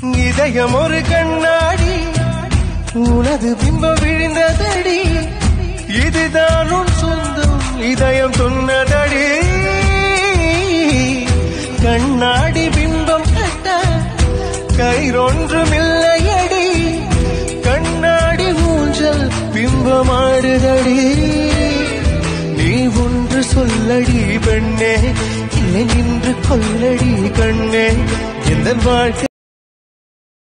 இதயம் ஒரு கண்ணாடி உனது பிம்பம் விழுந்ததடி இதுதான் உன் சொந்தம் இதயம் சொன்னதடி கண்ணாடி பிம்பம் கட்ட கயிறொன்றுமில்லையடி கண்ணாடி ஊஞ்சல் பிம்பமாடுதடி நீ ஒன்று சொல்லடி பெண்ணே இல்லை நின்று கொல்லடி கண்ணே எந்த வாழ்க்கை